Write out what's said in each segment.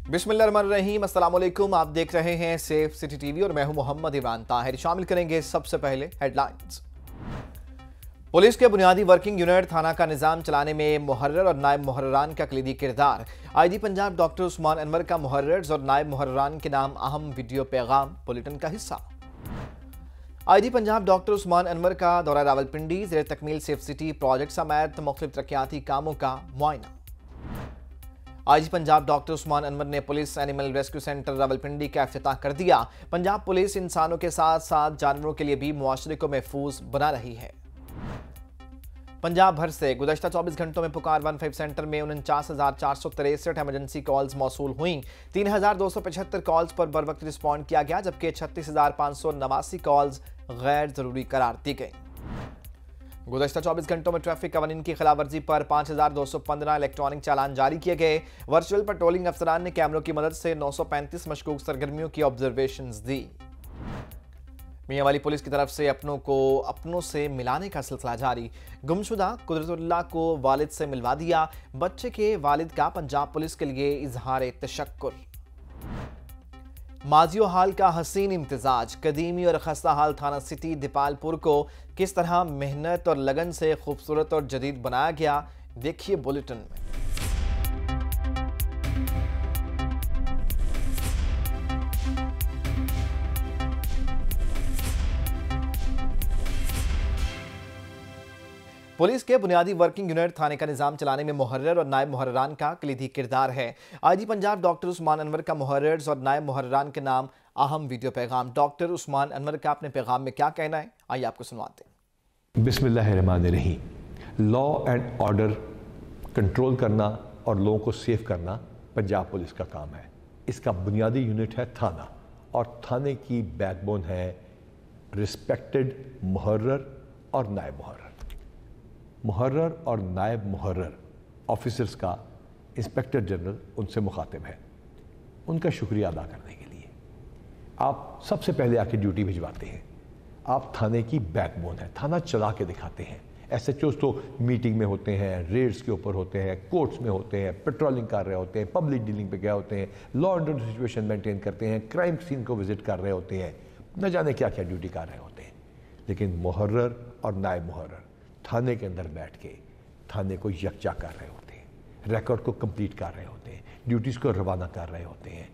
बिस्मिल्लाहिर्रहमानिर्रहीम, अस्सलाम वालेकुम। आप देख रहे हैं सेफ सिटी टीवी और मैं हूं मोहम्मद इमरान ताहिर। शामिल करेंगे सबसे पहले हेडलाइंस। पुलिस के बुनियादी वर्किंग यूनिट थाना का निज़ाम चलाने में मुहर्रर और नायब मुहर्ररान का कलीदी किरदार। आईजी पंजाब डॉक्टर उस्मान अनवर का मुहर्रर्स और नायब मुहर्ररान के नाम अहम वीडियो पैगाम बुलेटिन का हिस्सा। आईजी पंजाब डॉक्टर उस्मान अनवर का दौरा रावलपिंडी, ज़ेर तकमील सेफ सिटी प्रोजेक्ट समेत मुख्तलिफ तरक्याती कामों का मुआयना। आईजी पंजाब डॉक्टर उस्मान अनवर ने police animal rescue centre Rawalpindi का इफ्तिताह कर दिया। पंजाब पुलिस इंसानों के साथ साथ जानवरों के लिए भी मुआशरे को महफूज बना रही है। पंजाब भर से गुज़श्ता 24 घंटों में पुकार 15 सेंटर में 49,463 एमरजेंसी कॉल्स मौसूल हुई। 3,275 कॉल्स पर बर वक्त रिस्पॉन्ड किया गया, जबकि 36,589 कॉल्स गैर जरूरी करार दी गई। गुज़श्ता 24 घंटों में ट्रैफिक कवानीन की खिलाफवर्जी पर 5,215 इलेक्ट्रॉनिक चालान जारी किए गए। वर्चुअल पेट्रोलिंग अफसरान ने कैमरों की मदद से 935 मशकूक सरगर्मियों की ऑब्जर्वेशंस दी। मियांवाली पुलिस की तरफ से अपनों को अपनों से मिलाने का सिलसिला जारी। गुमशुदा कुदरतुल्लाह को वालिद से मिलवा दिया। बच्चे के वालिद का पंजाब पुलिस के लिए इजहार तशक्कुर। माजियो हाल का हसीन इम्तिजाज। कदीमी और खस्ता हाल थाना सिटी दीपालपुर को किस तरह मेहनत और लगन से खूबसूरत और जदीद बनाया गया, देखिए बुलेटिन में। पुलिस के बुनियादी वर्किंग यूनिट थाने का निज़ाम चलाने में मुहर्रर और नायब मुहर्ररान का कलीदी किरदार है। आईजी पंजाब डॉक्टर उस्मान अनवर का मुहर्रर्स और नायब मुहर्ररान के नाम अहम वीडियो पैगाम। डॉक्टर उस्मान अनवर का अपने पैगाम में क्या कहना है, आइए आपको सुनवाते हैं। बिस्मिल्लाहिर्रहमानिर्रहीम। लॉ एंड ऑर्डर कंट्रोल करना और लोगों को सेफ करना पंजाब पुलिस का काम है। इसका बुनियादी यूनिट है थाना, और थाने की बैकबोन है रिस्पेक्टेड मुहर्रर और नायब मुहर्रर। मुहर्रर और नायब मुहर्रर ऑफिसर्स का इंस्पेक्टर जनरल उनसे मुखातिब है, उनका शुक्रिया अदा करने के लिए। आप सबसे पहले आके ड्यूटी भिजवाते हैं। आप थाने की बैकबोन है, थाना चला के दिखाते हैं। एसएचओ तो मीटिंग में होते हैं, रेड्स के ऊपर होते हैं, कोर्ट्स में होते हैं, पेट्रोलिंग कर रहे होते हैं, पब्लिक डीलिंग पे गए होते हैं, law and order situation maintain करते हैं, क्राइम सीन को विजिट कर रहे होते हैं, न जाने क्या क्या ड्यूटी कर रहे होते हैं। लेकिन मुहर्रर और नायब मुहर्रर थाने के अंदर बैठ के थाने को यकजा कर रहे होते हैं, रिकॉर्ड को कंप्लीट कर रहे होते हैं, ड्यूटीज़ को रवाना कर रहे होते हैं,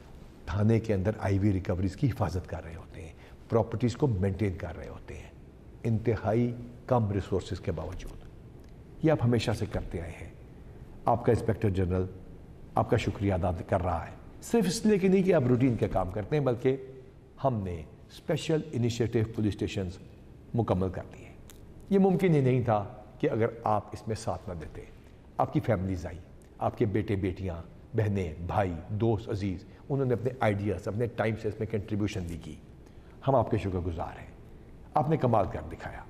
थाने के अंदर आईवी रिकवरीज की हिफाजत कर रहे होते हैं, प्रॉपर्टीज़ को मेंटेन कर रहे होते हैं, इंतहाई कम रिसोर्सेज के बावजूद। ये आप हमेशा से करते आए हैं। आपका इंस्पेक्टर जनरल आपका शुक्रिया अदा कर रहा है, सिर्फ इसलिए कि नहीं कि आप रूटीन के काम करते हैं, बल्कि हमने स्पेशल इनिशिएटिव पुलिस स्टेशन मुकम्मल कर दिए। ये मुमकिन ही नहीं था कि अगर आप इसमें साथ न देते। आपकी फैमिलीज आई, आपके बेटे बेटियां, बहनें, भाई, दोस्त, अजीज़, उन्होंने अपने आइडियाज़, अपने टाइम से इसमें कंट्रीब्यूशन भी की। हम आपके शुक्रगुजार हैं। आपने कमाल कर दिखाया।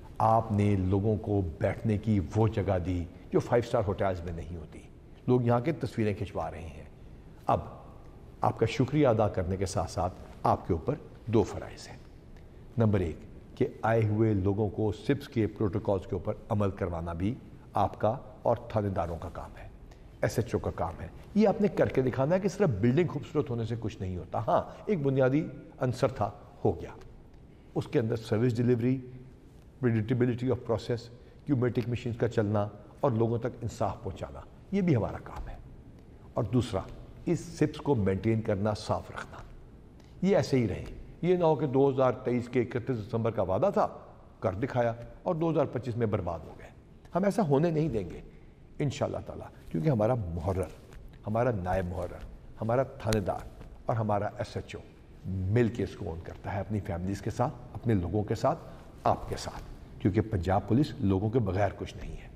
आपने लोगों को बैठने की वो जगह दी जो 5 स्टार होटल्स में नहीं होती। लोग यहाँ के तस्वीरें खिंचवा रहे हैं। अब आपका शुक्रिया अदा करने के साथ साथ आपके ऊपर 2 फ़राइज़ हैं। नंबर 1 कि आए हुए लोगों को सिप्स के प्रोटोकॉल्स के ऊपर अमल करवाना भी आपका और थानेदारों का काम है, एसएचओ का काम है। ये आपने करके दिखाना है कि सिर्फ बिल्डिंग खूबसूरत होने से कुछ नहीं होता। हाँ, एक बुनियादी आंसर था, हो गया। उसके अंदर service delivery, predictability of process, क्यूमेटिक मशीन का चलना और लोगों तक इंसाफ पहुँचाना, ये भी हमारा काम है। और दूसरा, इस सिप्स को मेनटेन करना, साफ रखना। ये ऐसे ही रहे। ये ना हो कि 2023 के 31 दिसंबर का वादा था, कर दिखाया और 2025 में बर्बाद हो गए। हम ऐसा होने नहीं देंगे इंशाअल्लाह ताला, क्योंकि हमारा मुहर्रर, हमारा नायब मुहर्रर, हमारा थानेदार और हमारा एसएचओ मिल के इसको ऑन करता है, अपनी फैमिलीज़ के साथ, अपने लोगों के साथ, आपके साथ, क्योंकि पंजाब पुलिस लोगों के बगैर कुछ नहीं है।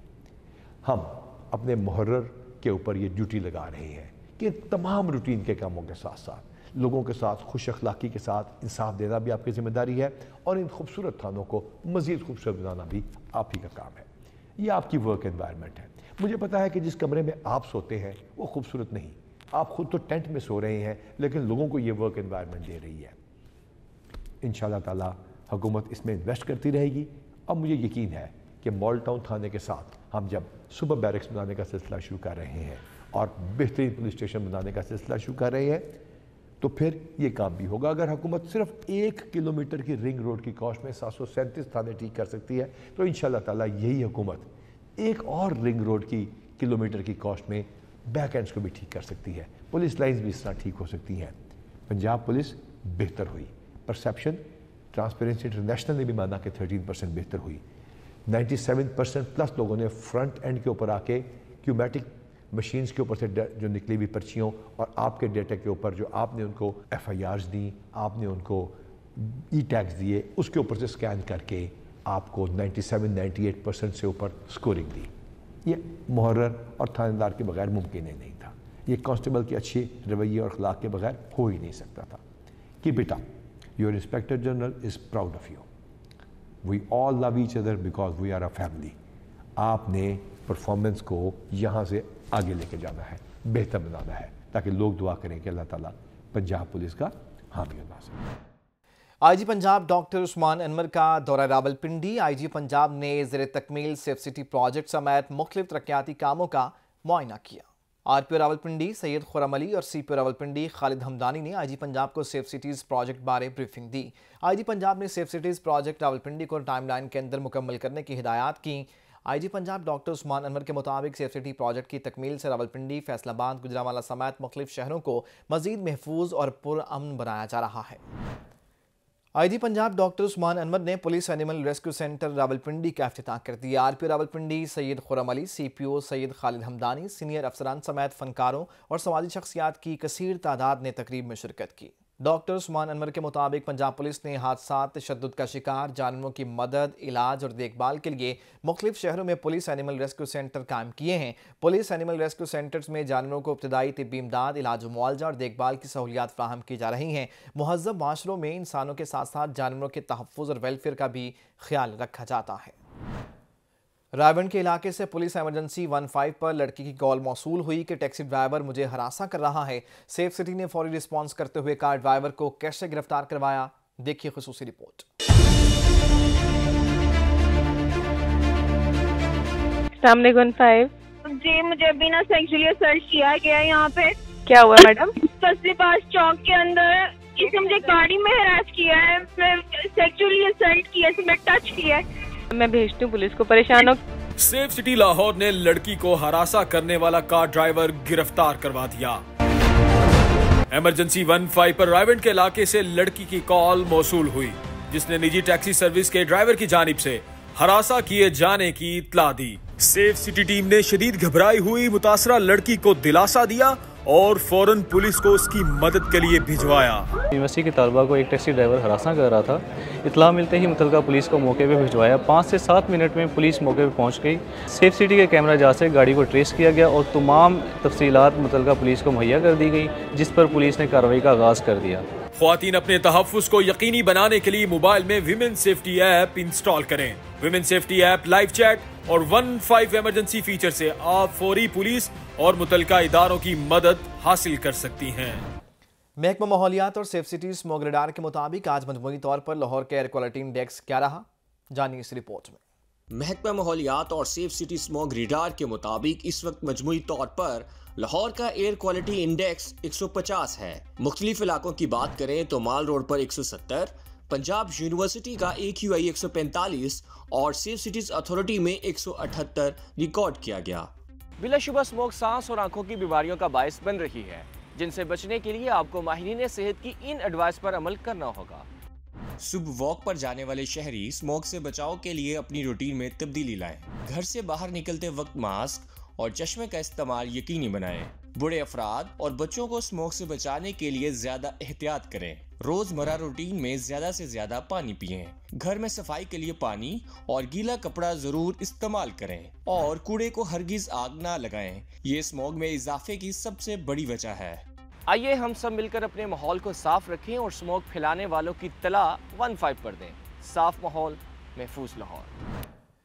हम अपने मुहर्रर के ऊपर ये ड्यूटी लगा रहे हैं कि तमाम रूटीन के कामों के साथ साथ लोगों के साथ खुश अखलाकी के साथ इंसाफ देना भी आपकी जिम्मेदारी है, और इन खूबसूरत थानों को मज़ीद खूबसूरत बनाना भी आप ही का काम है। ये आपकी वर्क एनवायरनमेंट है। मुझे पता है कि जिस कमरे में आप सोते हैं वो खूबसूरत नहीं, आप खुद तो टेंट में सो रहे हैं, लेकिन लोगों को ये वर्क एनवायरनमेंट दे रही है। इंशाअल्लाह ताला हुकूमत इसमें इन्वेस्ट करती रहेगी। अब मुझे यकीन है कि मॉल टाउन थाने के साथ हम जब सुपर बैरक्स बनाने का सिलसिला शुरू कर रहे हैं और बेहतरीन पुलिस स्टेशन बनाने का सिलसिला शुरू कर रहे हैं, तो फिर ये काम भी होगा। अगर हुकूमत सिर्फ 1 किलोमीटर की रिंग रोड की कॉस्ट में 737 थाने ठीक कर सकती है, तो इंशाल्लाह ताला यही हुकूमत एक और रिंग रोड की किलोमीटर की कॉस्ट में बैक एंड्स को भी ठीक कर सकती है। पुलिस लाइन्स भी इस तरह ठीक हो सकती हैं। पंजाब पुलिस बेहतर हुई, परसेप्शन ट्रांसपेरेंसी इंटरनेशनल ने भी माना कि 13% बेहतर हुई। 97% प्लस लोगों ने फ्रंट एंड के ऊपर आके क्यूमेटिक मशीन्स के ऊपर से जो निकली हुई पर्चियों और आपके डेटा के ऊपर जो आपने उनको FIRs दी, आपने उनको टैग्स दिए, उसके ऊपर से स्कैन करके आपको 97-98% से ऊपर स्कोरिंग दी। ये मुहर्रर और थानेदार के बगैर मुमकिन ही नहीं था। ये कांस्टेबल के अच्छे रवैये और अखलाक के बगैर हो ही नहीं सकता था। Keep it up, your inspector general is proud of you. We all love each other because we are a family. आपने परफॉर्मेंस को यहाँ से आगे लेके जाना है, बेहतर बनाना है, ताकि लोग दुआ करें कि अल्लाह ताला पंजाब पुलिस का हामी और नासिर। IG पंजाब डॉक्टर उस्मान अनवर का दौरा रावलपिंडी। IG पंजाब ने ज़ेरे तकमील सेफ सिटी प्रोजेक्ट समेत मुख्तलिफ तरक्याती कामों का मुआयना किया। RPO रावलपिंडी सैयद खुर्रम अली और CPO रावलपिंडी खालिद हमदानी ने IG पंजाब को सेफ सिटीज़ प्रोजेक्ट बारे ब्रीफिंग दी। IG पंजाब ने सेफ सिटीज़ प्रोजेक्ट रावलपिंडी को टाइमलाइन के अंदर मुकम्मल करने की हिदायत की। IG पंजाब डॉक्टर उस्मान अनवर के मुताबिक सेफ सिटी प्रोजेक्ट की तकमील से रावलपिंडी, फैसलाबाद, गुजरांवाला समेत मुख्तलिफ शहरों को मज़ीद महफूज और पुरअमन बनाया जा रहा है। IG पंजाब डॉक्टर उस्मान अनवर ने police animal rescue centre Rawalpindi का इफ्तिताह कर दिया। RPO Rawalpindi Syed Khurram Ali, CPO Syed Khalid Hamdani, senior अफसरान समेत फनकारों और समाजी शख्सियात की कसीर तादाद ने तकरीब में शिरकत की। डॉक्टर उस्मान अनवर के मुताबिक पंजाब पुलिस ने हादसा, तशद्दुद का शिकार जानवरों की मदद, इलाज और देखभाल के लिए मुख्तलिफ शहरों में पुलिस एनिमल रेस्क्यू सेंटर कायम किए हैं। पुलिस एनिमल रेस्क्यू सेंटर्स में जानवरों को इब्तदाई तिब्बी इमदाद, इलाज, मुआवजा और देखभाल की सहूलियात फ्राहम की जा रही हैं। मुहज़्ज़ब माशरों में इंसानों के साथ साथ जानवरों के तहफ़्फ़ुज़ और वेलफेयर का भी ख्याल रखा जाता है। रायबंड के इलाके से पुलिस एमरजेंसी 15 पर लड़की की कॉल मौसूल हुई कि टैक्सी ड्राइवर मुझे हरासा कर रहा है। सेफ सिटी ने फौरी रिस्पांस करते हुए कार ड्राइवर को कैसे गिरफ्तार करवाया, देखिए खुसूसी रिपोर्ट। जी, मुझे अभी ना सेक्सुअली असल्ट किया गया है। यहाँ पे क्या हुआ मैडम? फसलीबाज चौक के अंदर इसने मुझे गाड़ी में हरास किया है, सेक्सुअली असल्ट किया है, मैं टच किया है। मैं भेजती हूँ पुलिस को, परेशान हो। सेफ सिटी लाहौर ने लड़की को हरासा करने वाला कार ड्राइवर गिरफ्तार करवा दिया। इमरजेंसी 15 पर रायबंड के इलाके से लड़की की कॉल मौसूल हुई, जिसने निजी टैक्सी सर्विस के ड्राइवर की जानिब से हरासा किए जाने की इत्तला दी। सेफ सिटी टीम ने शदीद घबराई हुई मुतासरा लड़की को दिलासा दिया और फौरन पुलिस को उसकी मदद के लिए भिजवाया। यूनिवर्सिटी के तलबा को एक टैक्सी ड्राइवर हरासा कर रहा था। इत्तला मिलते ही मुतलका पुलिस को मौके पे भिजवाया। 5 से 7 मिनट में पुलिस मौके पे पहुंच गई। सेफ सिटी के कैमरा जहाज से गाड़ी को ट्रेस किया गया और तमाम तफसीलात मुतलका पुलिस को मुहैया कर दी गई, जिस पर पुलिस ने कार्रवाई का आगाज़ कर दिया। ख्वातीन अपने तहफ़्फ़ुज़ को यकीनी बनाने के लिए मोबाइल में विमेन सेफ्टी ऐप इंस्टॉल करें। Women safety app live chat और 15 इमरजेंसी फीचर से आप फौरी पुलिस और मुतलका इदारों की मदद हासिल कर सकती हैं। महकमा माहौलियात और सेफ सिटी स्मॉग रडार के मुताबिक आज मजमूई तौर पर लाहौर का एयर क्वालिटी इंडेक्स क्या रहा, जानिए इस रिपोर्ट में। महकमा माहौलियात और सेफ सिटी स्मॉग रडार के मुताबिक इस वक्त मजमूई तौर पर लाहौर का एयर क्वालिटी इंडेक्स 150 है। मुख्तलिफ इलाकों की बात करें तो माल रोड पर 170, पंजाब यूनिवर्सिटी का AQI 145 और सेफ सिटीज अथॉरिटी में 178 रिकॉर्ड किया गया। बिलाशुबा स्मोक सांस और आंखों की बीमारियों का बायस बन रही है, जिनसे बचने के लिए आपको माहिरीन सेहत की इन एडवाइस पर अमल करना होगा। सुबह वॉक पर जाने वाले शहरी स्मोक से बचाव के लिए अपनी रूटीन में तब्दीली लाएं। घर से बाहर निकलते वक्त मास्क और चश्मे का इस्तेमाल यकीनी बनाएं। बूढ़े अफराद और बच्चों को स्मोक से बचाने के लिए ज्यादा एहतियात करें। रोजमर्रा रूटीन में ज्यादा से ज्यादा पानी पिएं। घर में सफाई के लिए पानी और गीला कपड़ा जरूर इस्तेमाल करें और कूड़े को हरगिज आग ना लगाएं। ये स्मोक में इजाफे की सबसे बड़ी वजह है। आइए हम सब मिलकर अपने माहौल को साफ रखें और स्मोक फैलाने वालों की तला 15 पर दें। साफ माहौल, महफूज लाहौर।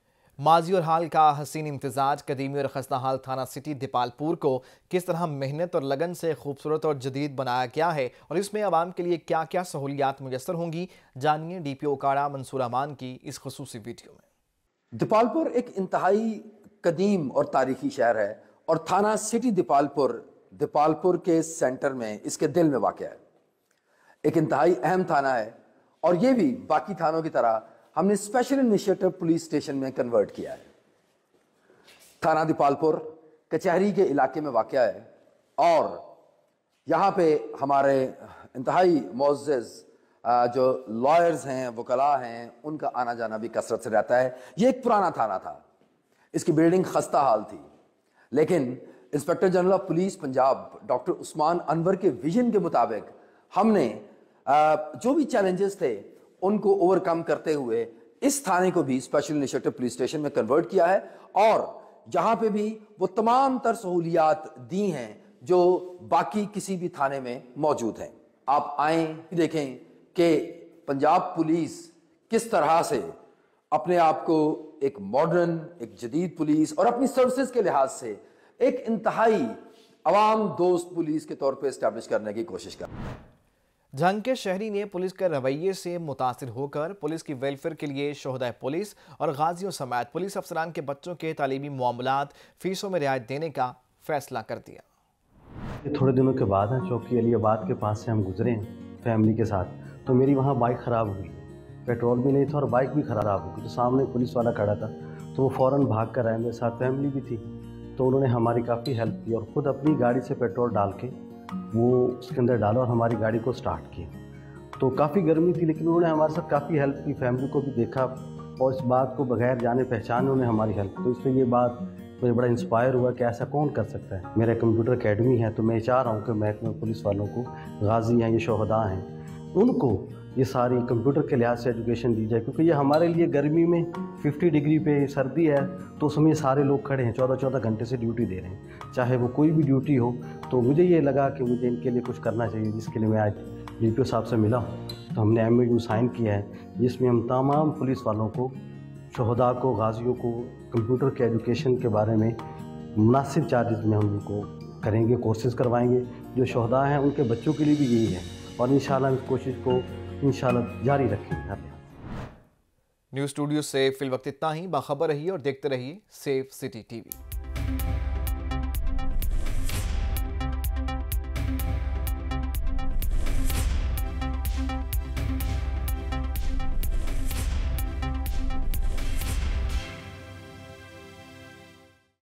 माजी और हाल का हसीन इम्तिजाज कदीमी और खस्ता हाल थाना सिटी दीपालपुर को किस तरह मेहनत और लगन से खूबसूरत और जदीद बनाया गया है और इसमें आवाम के लिए क्या क्या सहूलियात मुयसर होंगी, जानिए DPO उकाड़ा मंसूर अमान की इस खुसूसी वीडियो में। दीपालपुर एक इंतहाई कदीम और तारीखी शहर है और थाना सिटी दीपालपुर के सेंटर में, इसके दिल में वाक़ है। एक इंतहाई अहम थाना है और ये भी बाकी थानों की तरह हमने स्पेशल इनिशिएटिव पुलिस स्टेशन में कन्वर्ट किया है। थाना दीपालपुर कचहरी के इलाके में वाक़ है और यहाँ पे हमारे इंतहाई मोअज़्ज़ज़ जो लॉयर्स हैं, वकला हैं, उनका आना जाना भी कसरत से रहता है। ये एक पुराना थाना था, इसकी बिल्डिंग खस्ता हाल थी, लेकिन inspector general of police Punjab doctor Usman Anwar के विजन के मुताबिक हमने जो भी चैलेंजेस थे उनको ओवरकम करते हुए इस थाने को भी स्पेशल इनिशिएटिव पुलिस स्टेशन में कन्वर्ट किया है और जहां पे भी वो तमाम तर सहूलियात दी हैं जो बाकी किसी भी थाने में मौजूद हैं। आप आए देखें कि पंजाब पुलिस किस तरह से अपने आप को एक मॉडर्न, एक जदीद पुलिस और अपनी सर्विसेज के लिहाज से एक इंतहाई अवाम दोस्त पुलिस के तौर पे एस्टैब्लिश करने की कोशिश कर। झंग के शहरी ने पुलिस के रवैये से मुतासिर होकर पुलिस की वेलफेयर के लिए शोहदा पुलिस और गाजियों समेत पुलिस अफसरान के बच्चों के तालीमी मामलात फीसों में रियायत देने का फैसला कर दिया। ये थोड़े दिनों के बाद है, चौकी अलीबाद के पास से हम गुजरे हैं फैमिली के साथ, तो मेरी वहाँ बाइक ख़राब हुई, पेट्रोल भी नहीं था और बाइक भी ख़राब हो गई। तो सामने पुलिस वाला खड़ा था तो वो फ़ौरन भाग कर आए, मेरे साथ फैमिली भी थी, तो उन्होंने हमारी काफ़ी हेल्प की और ख़ुद अपनी गाड़ी से पेट्रोल डाल के वो उसके अंदर डाला और हमारी गाड़ी को स्टार्ट किया। तो काफ़ी गर्मी थी लेकिन उन्होंने हमारे साथ काफ़ी हेल्प की, फैमिली को भी देखा और इस बात को बगैर जाने पहचाने उन्होंने हमारी हेल्प की। तो इसलिए ये बात मुझे बड़ा इंस्पायर हुआ कि ऐसा कौन कर सकता है। मेरा कंप्यूटर अकेडमी है तो मैं चाह रहा हूँ कि महकमे पुलिस वालों को, गाजी हैं, ये शोहदा हैं, उनको ये सारी कंप्यूटर के लिहाज से एजुकेशन दी जाए, क्योंकि ये हमारे लिए गर्मी में 50 डिग्री पे सर्दी है तो उसमें सारे लोग खड़े हैं, 14-14 घंटे से ड्यूटी दे रहे हैं, चाहे वो कोई भी ड्यूटी हो। तो मुझे ये लगा कि मुझे इनके लिए कुछ करना चाहिए, जिसके लिए मैं आज DPO साहब से मिला तो हमने MOU साइन किया है जिसमें हम तमाम पुलिस वालों को, शोहदा को, गाजियों को कंप्यूटर के एजुकेशन के बारे में मुनासिब चार्जेस में हम उनको करेंगे, कोर्सेज़ करवाएंगे। जो शोहदा हैं उनके बच्चों के लिए भी यही है और इंशाल्लाह इस कोशिश को इंशाल्लाह जारी रखेंगे। न्यूज़ स्टूडियो से फिल वक्त इतना ही। बाखबर रहिए और देखते रहिए सेफ सिटी TV।